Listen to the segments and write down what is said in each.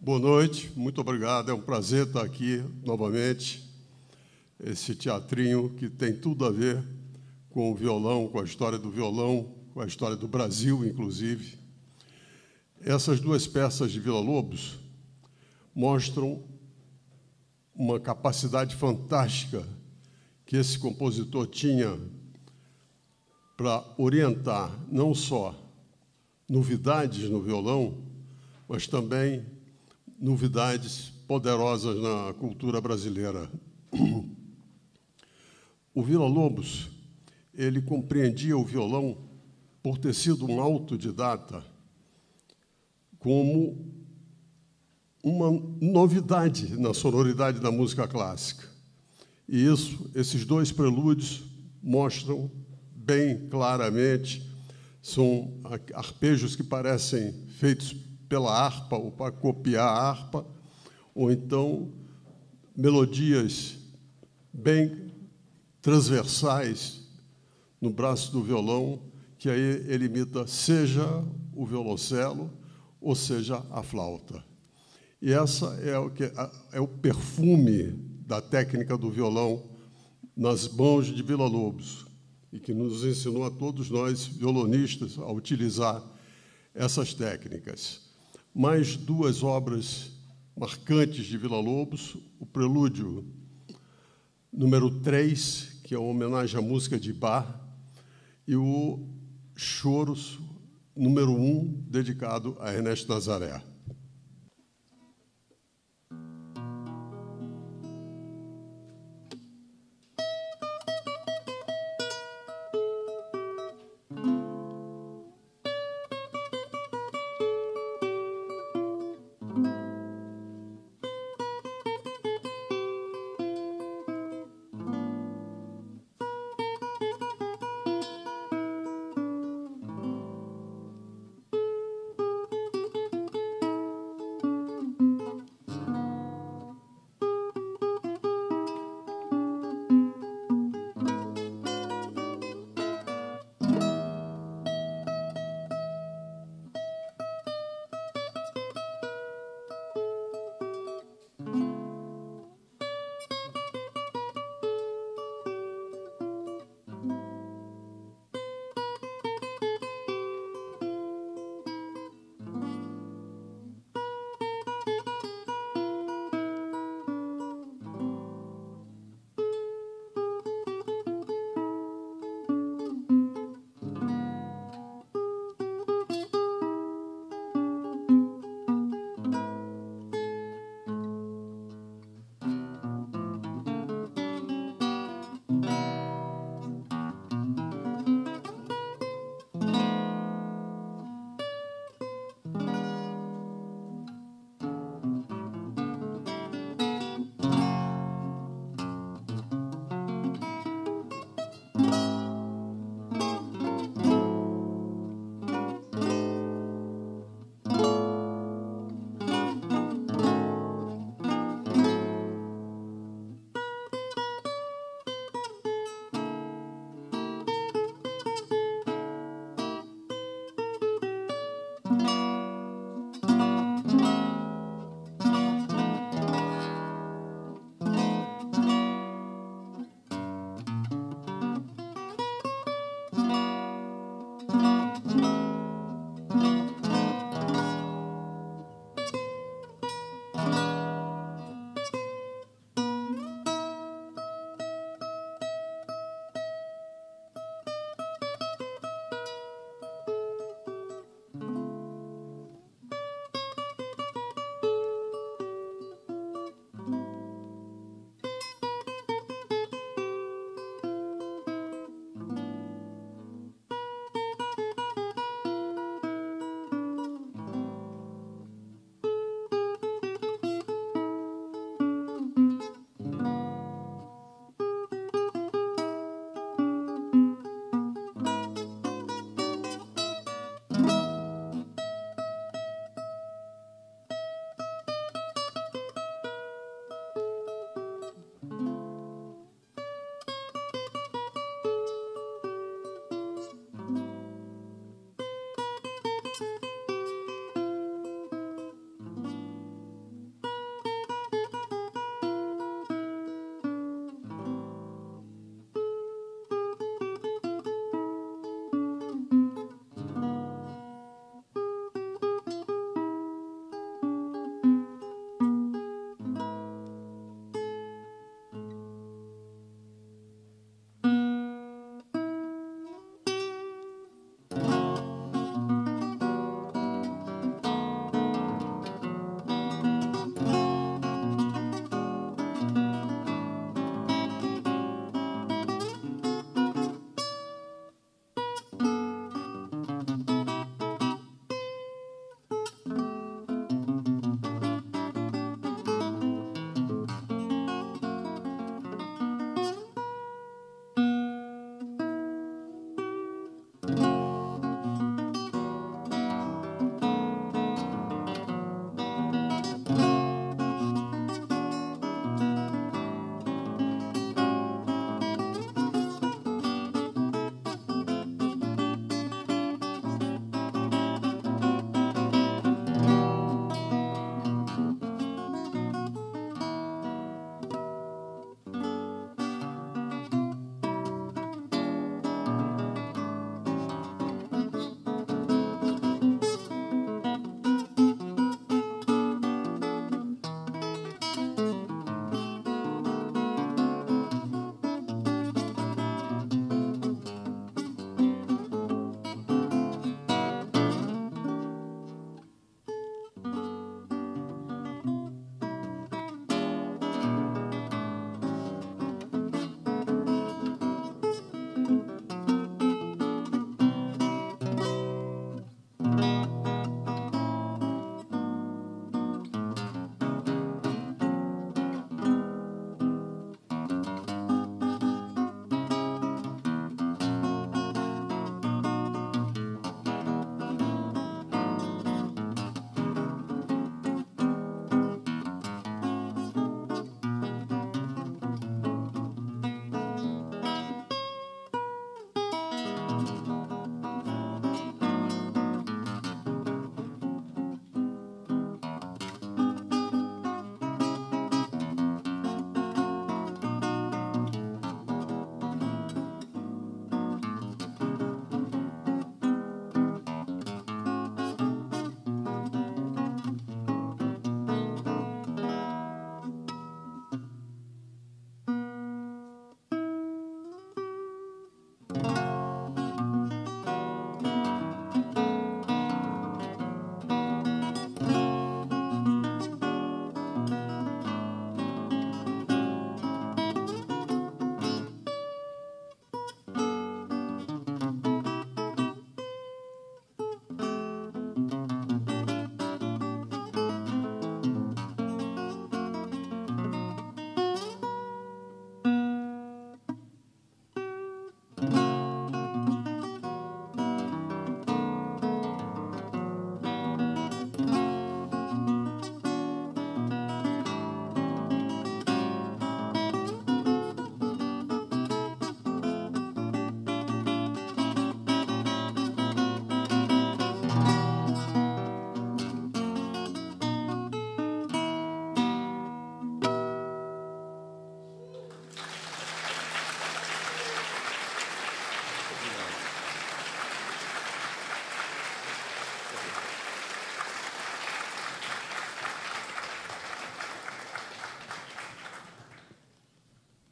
Boa noite, muito obrigado. É um prazer estar aqui novamente. Esse teatrinho que tem tudo a ver com o violão, com a história do violão, com a história do Brasil, inclusive. Essas duas peças de Villa-Lobos mostram uma capacidade fantástica que esse compositor tinha para orientar não só novidades no violão, mas também novidades poderosas na cultura brasileira. O Villa-Lobos, ele compreendia o violão, por ter sido um autodidata, como uma novidade na sonoridade da música clássica. E esses dois prelúdios mostram bem claramente, são arpejos que parecem feitos pela harpa ou para copiar a harpa, ou então melodias bem transversais no braço do violão, que aí ele imita seja o violoncelo ou seja a flauta. E essa é o perfume da técnica do violão nas mãos de Villa-Lobos, e que nos ensinou a todos nós, violonistas, a utilizar essas técnicas. Mais duas obras marcantes de Villa-Lobos, o Prelúdio número 3, que é uma homenagem à música de Bach, e o Choros número 1, dedicado a Ernesto Nazaré.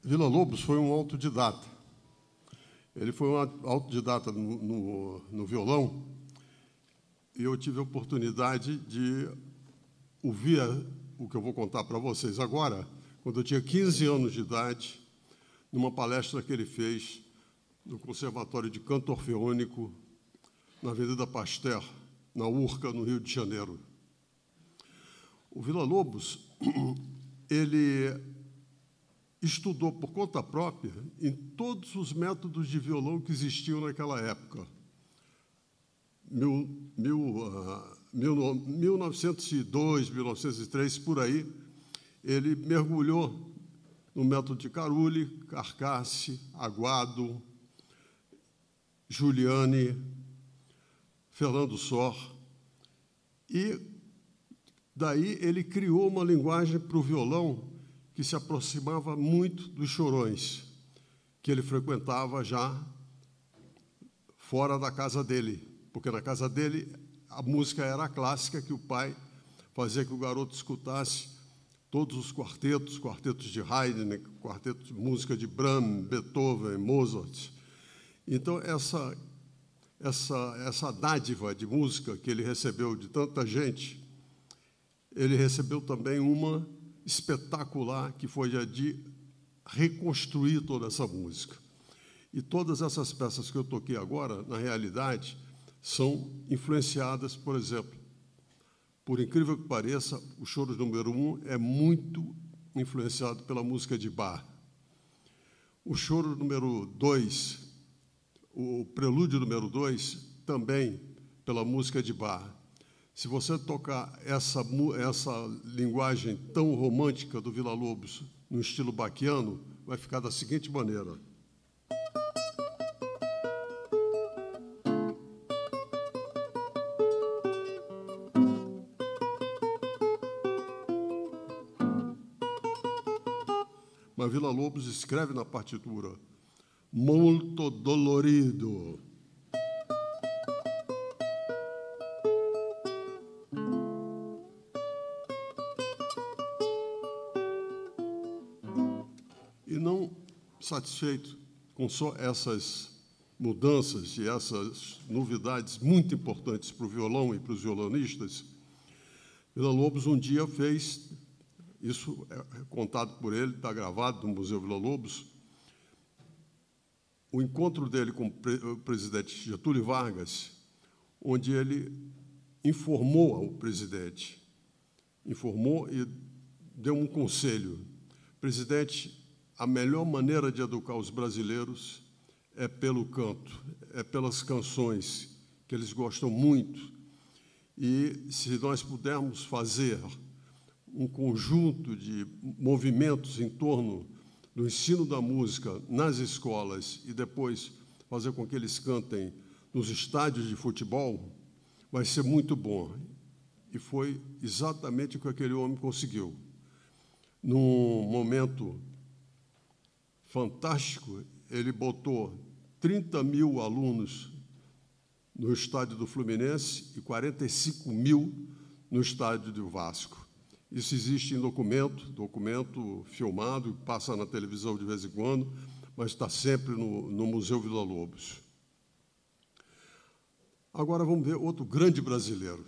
Villa-Lobos foi um autodidata. Ele foi um autodidata no violão, e eu tive a oportunidade de ouvir o que eu vou contar para vocês agora, quando eu tinha 15 anos de idade, numa palestra que ele fez no Conservatório de Canto Orfeônico, na Avenida Pasteur, na Urca, no Rio de Janeiro. O Villa-Lobos, ele estudou por conta própria em todos os métodos de violão que existiam naquela época. 1902, 1903, por aí, ele mergulhou no método de Carulli, Carcasse, Aguado, Giuliani, Fernando Sor, e daí ele criou uma linguagem para o violão que se aproximava muito dos chorões, que ele frequentava já fora da casa dele, porque na casa dele a música era a clássica, que o pai fazia que o garoto escutasse todos os quartetos de Haydn, quartetos de música de Brahms, Beethoven, Mozart. Então, essa dádiva de música que ele recebeu de tanta gente, ele recebeu também uma espetacular, que foi a de reconstruir toda essa música. E todas essas peças que eu toquei agora, na realidade, são influenciadas, por exemplo, por incrível que pareça, o Choro número 1 é muito influenciado pela música de Bach. O Choro número 2, o Prelúdio número 2, também pela música de Bach. Se você tocar essa linguagem tão romântica do Villa-Lobos no estilo bachiano, vai ficar da seguinte maneira. Mas Villa-Lobos escreve na partitura molto dolorido. E não satisfeito com só essas mudanças e essas novidades muito importantes para o violão e para os violonistas, Villa-Lobos um dia fez, isso é contado por ele, está gravado no Museu Villa-Lobos, o encontro dele com o presidente Getúlio Vargas, onde ele informou ao presidente, informou e deu um conselho. Presidente, a melhor maneira de educar os brasileiros é pelo canto, é pelas canções, que eles gostam muito. E se nós pudermos fazer um conjunto de movimentos em torno do ensino da música nas escolas e depois fazer com que eles cantem nos estádios de futebol, vai ser muito bom. E foi exatamente o que aquele homem conseguiu. Num momento fantástico, ele botou 30 mil alunos no estádio do Fluminense e 45 mil no estádio do Vasco. Isso existe em documento filmado, passa na televisão de vez em quando, mas está sempre no Museu Villa-Lobos. Agora vamos ver outro grande brasileiro.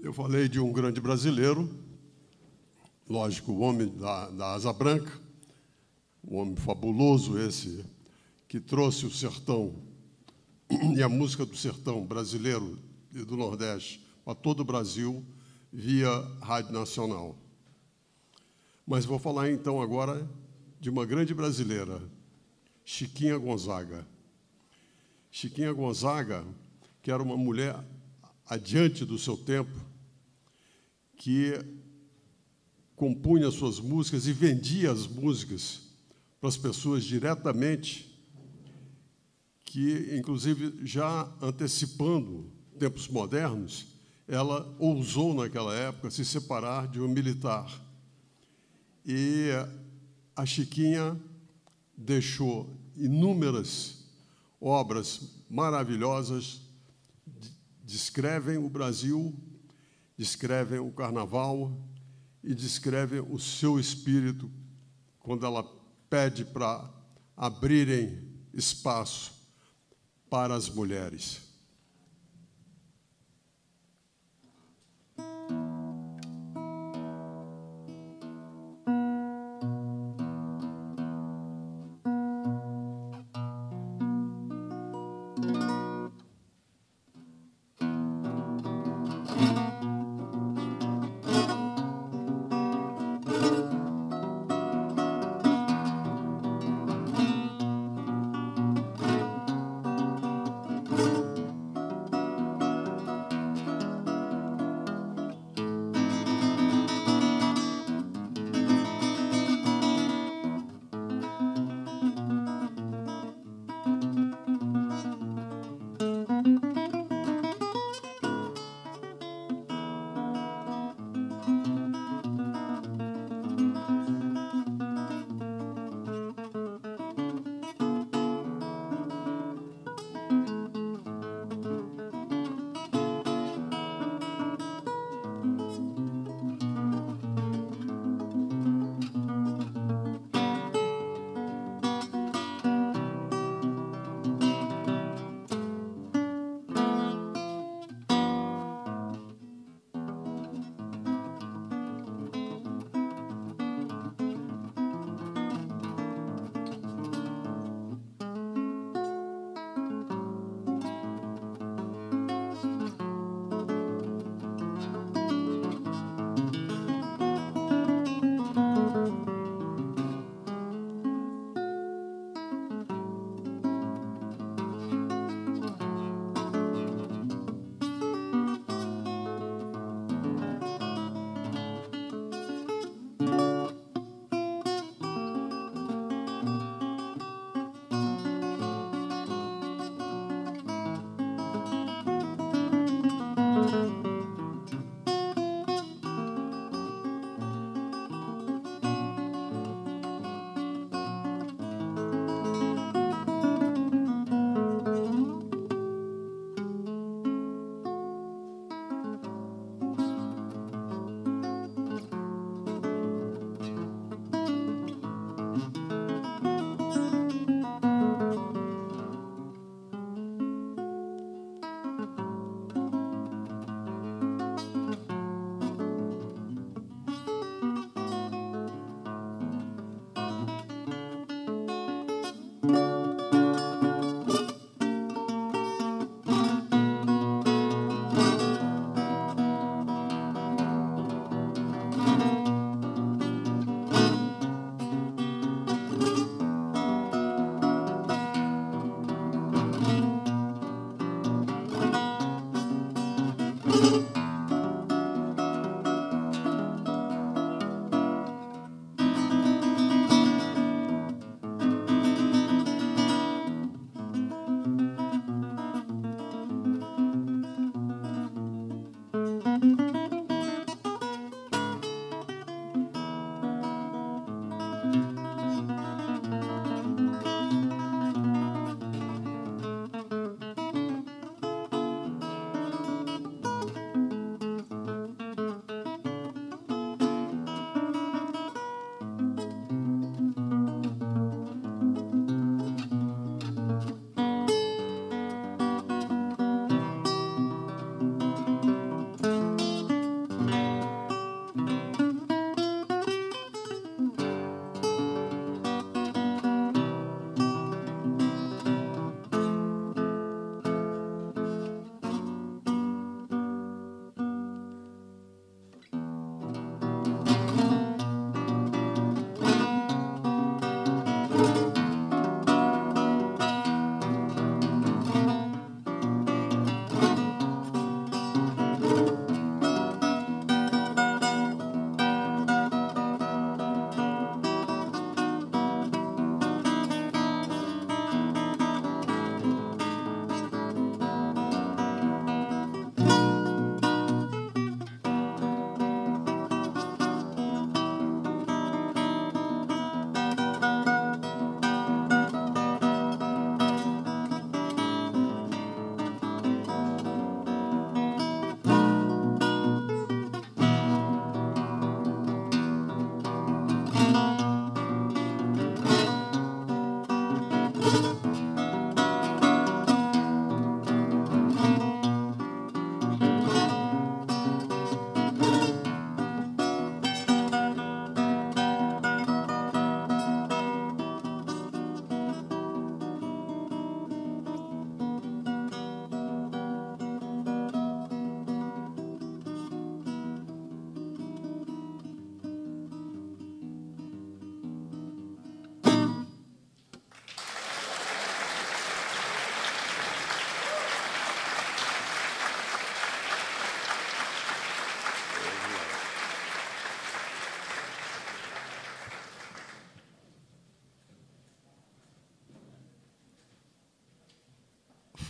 Eu falei de um grande brasileiro, lógico, o homem da asa branca, um homem fabuloso esse, que trouxe o sertão e a música do sertão brasileiro e do Nordeste para todo o Brasil via Rádio Nacional. Mas vou falar então agora de uma grande brasileira, Chiquinha Gonzaga. Chiquinha Gonzaga, que era uma mulher adiante do seu tempo, que compunha suas músicas e vendia as músicas para as pessoas diretamente, que, inclusive, já antecipando tempos modernos, ela ousou, naquela época, se separar de um militar. E a Chiquinha deixou inúmeras obras maravilhosas, descrevem o Brasil, descrevem o carnaval e descrevem o seu espírito quando ela pede para abrirem espaço para as mulheres.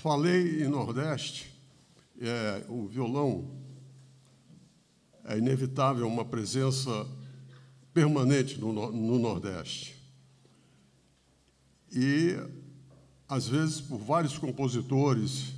falei em Nordeste, o violão é inevitável uma presença permanente no Nordeste. E, às vezes, por vários compositores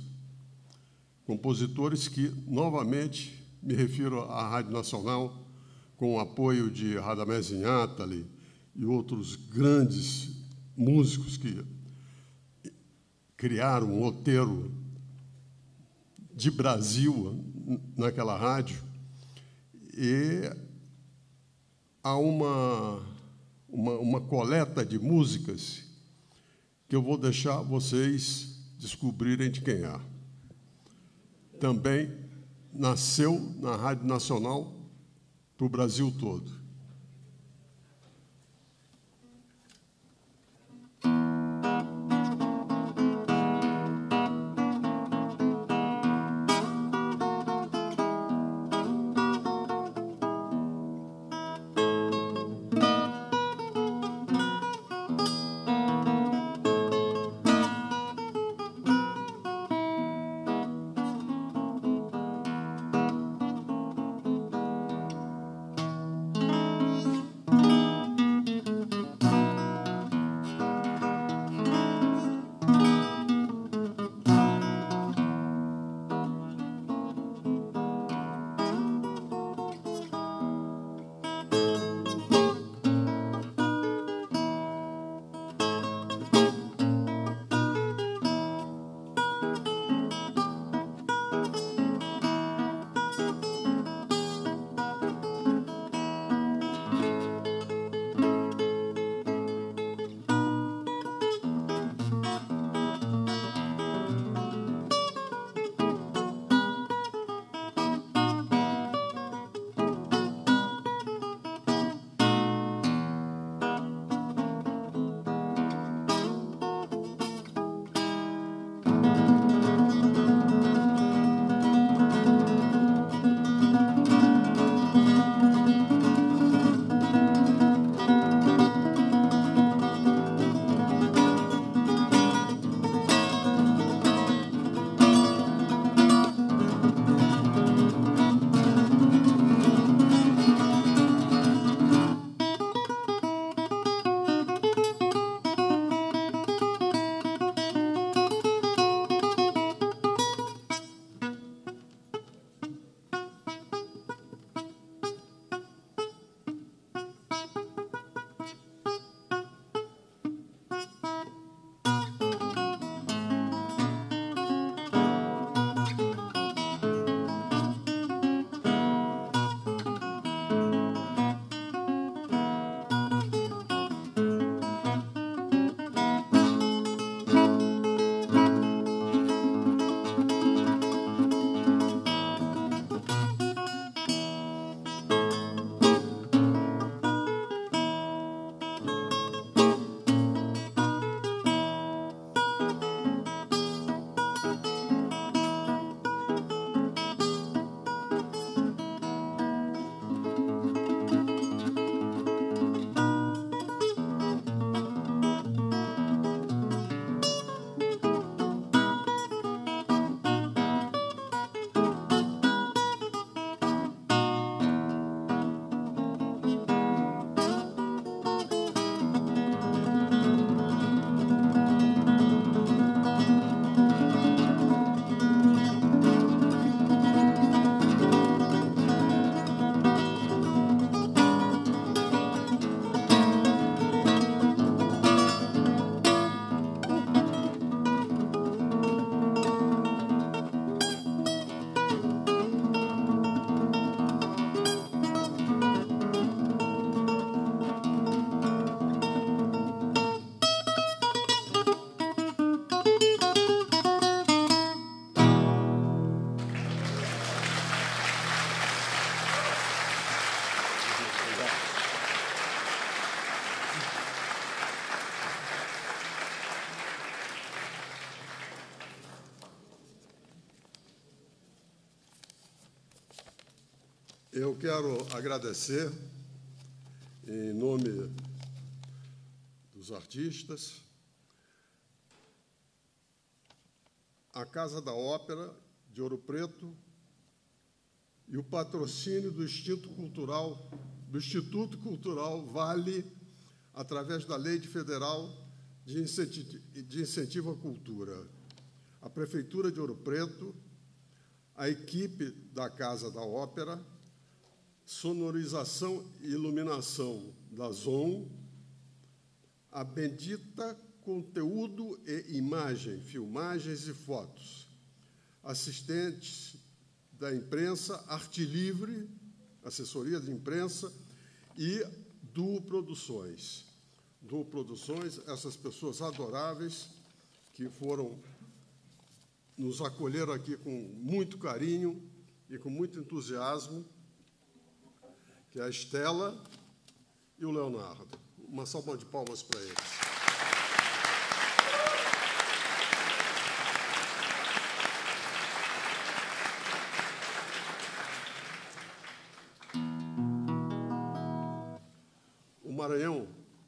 que, novamente, me refiro à Rádio Nacional, com o apoio de Radamés Inátali e outros grandes músicos que criaram um roteiro de Brasil naquela rádio. E há uma coleta de músicas que eu vou deixar vocês descobrirem de quem é. Também nasceu na Rádio Nacional para o Brasil todo. Eu quero agradecer, em nome dos artistas, a Casa da Ópera de Ouro Preto e o patrocínio do Instituto Cultural Vale, através da Lei Federal de Incentivo à Cultura. A Prefeitura de Ouro Preto, a equipe da Casa da Ópera, sonorização e iluminação da ZON, a Bendita Conteúdo e Imagem, filmagens e fotos, assistentes da imprensa, Arte Livre, assessoria de imprensa, e Duo Produções. Duo Produções, essas pessoas adoráveis que nos acolheram aqui com muito carinho e com muito entusiasmo, que é a Estela e o Leonardo. Uma salva de palmas para eles. O Maranhão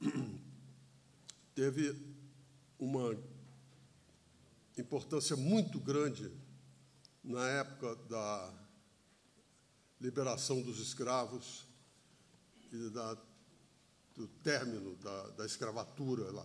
teve uma importância muito grande na época da liberação dos escravos e do término da escravatura lá.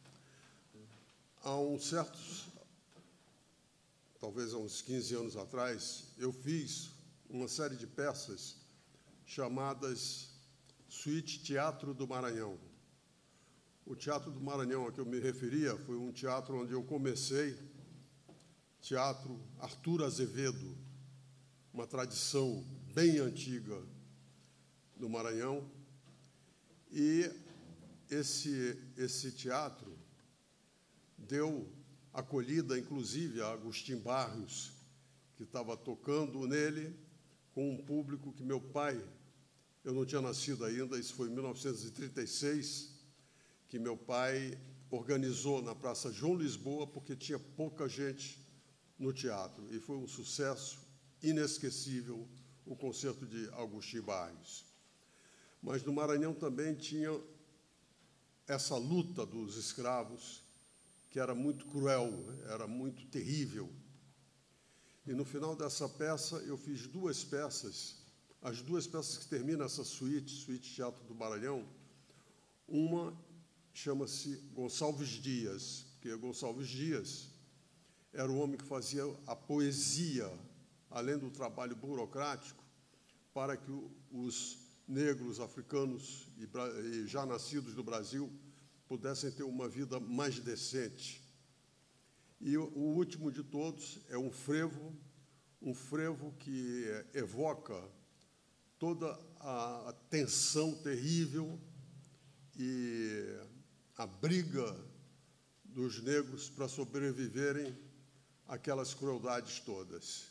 Talvez há uns 15 anos atrás, eu fiz uma série de peças chamadas Suíte Teatro do Maranhão. O Teatro do Maranhão a que eu me referia foi um teatro onde eu comecei, Teatro Arthur Azevedo, uma tradição bem antiga no Maranhão. E esse teatro deu acolhida, inclusive, a Agostinho Barros, que estava tocando nele, com um público que meu pai, eu não tinha nascido ainda, isso foi em 1936, que meu pai organizou na Praça João Lisboa, porque tinha pouca gente no teatro, e foi um sucesso inesquecível o concerto de Agostinho Barros. Mas no Maranhão também tinha essa luta dos escravos, que era muito cruel, era muito terrível. E no final dessa peça, eu fiz duas peças, as duas peças que terminam essa suíte Teatro do Maranhão. Uma chama-se Gonçalves Dias, porque Gonçalves Dias era o homem que fazia a poesia, além do trabalho burocrático, para que os negros africanos e já nascidos no Brasil pudessem ter uma vida mais decente. E o último de todos é um frevo que evoca toda a tensão terrível e a briga dos negros para sobreviverem àquelas crueldades todas.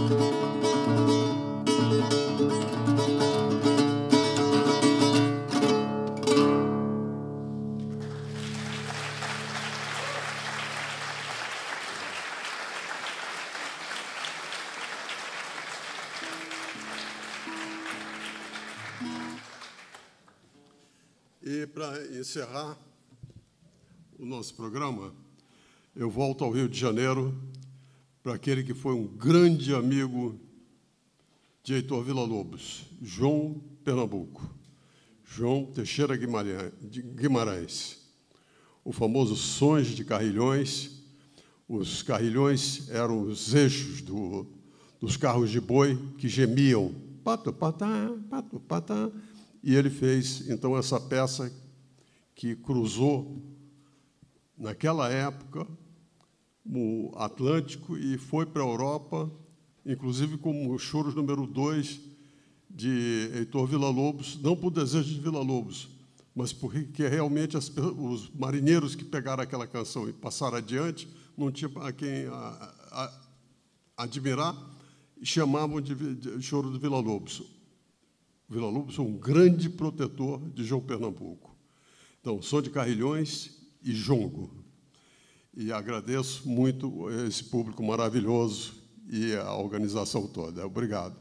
E, para encerrar o nosso programa, eu volto ao Rio de Janeiro para aquele que foi um grande amigo de Heitor Villa-Lobos, João Pernambuco, João Teixeira Guimarães. O famoso Sons de Carrilhões. Os carrilhões eram os eixos dos carros de boi que gemiam, pato, patá, pato, patá. E ele fez, então, essa peça que cruzou, naquela época, o Atlântico e foi para a Europa, inclusive como Choros número 2 de Heitor Villa-Lobos, não por desejo de Villa-Lobos, mas porque realmente os marinheiros que pegaram aquela canção e passaram adiante não tinha a quem admirar, e chamavam de Choro do Villa-Lobos. Villa-Lobos foi um grande protetor de João Pernambuco. Então, Som de Carrilhões e Jongo. E agradeço muito esse público maravilhoso e a organização toda. Obrigado.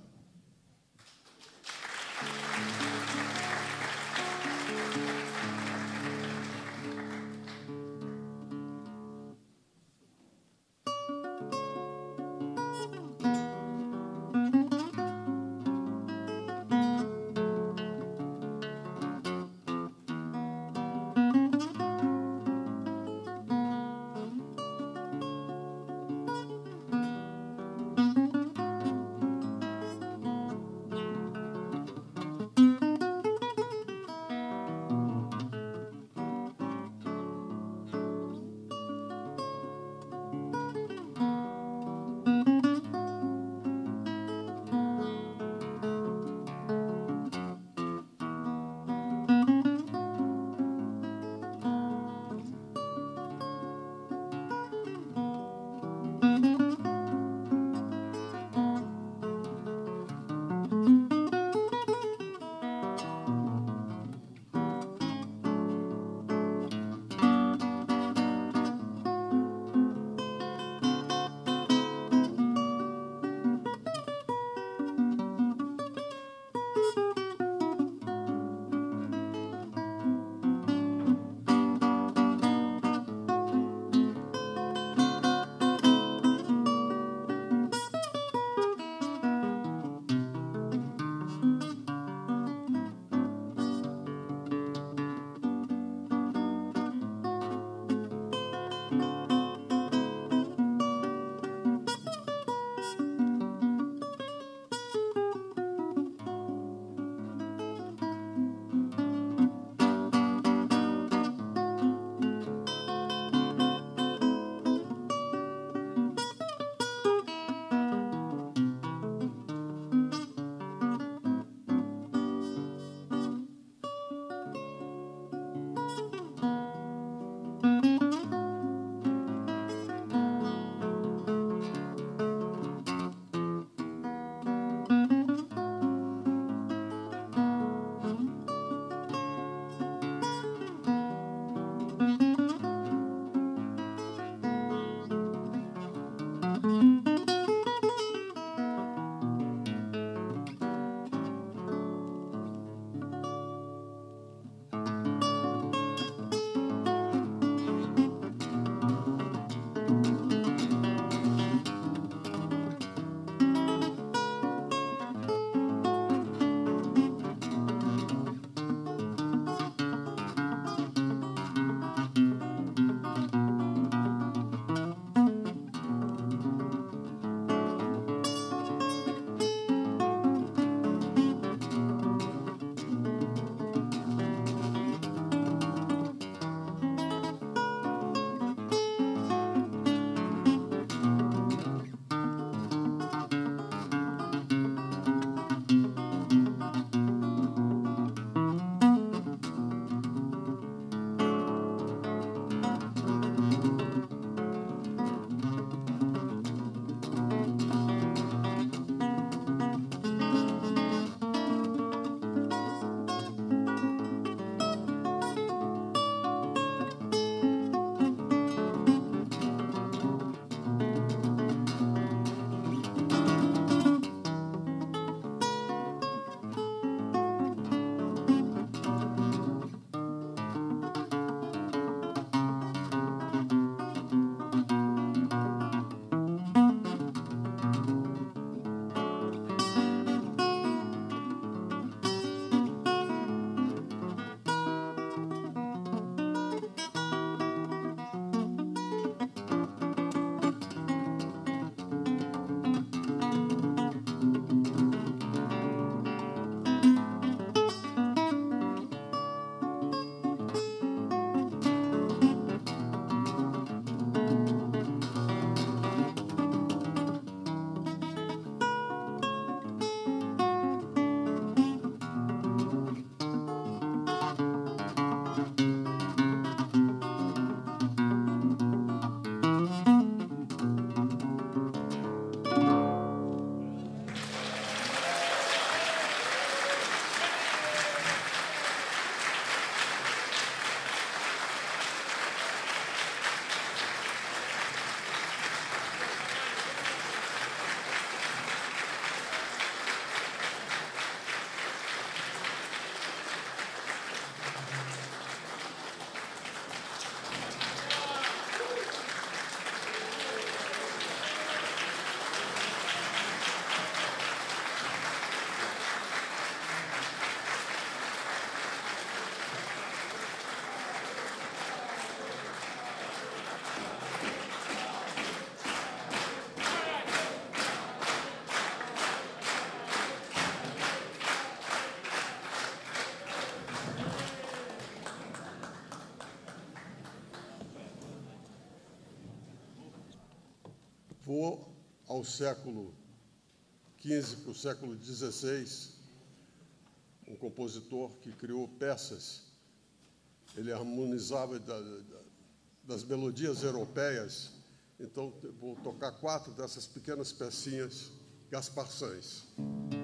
vou ao século XV para o século XVI, um compositor que criou peças. Ele harmonizava das melodias europeias. Então, vou tocar 4 dessas pequenas pecinhas Gaspar Sanz.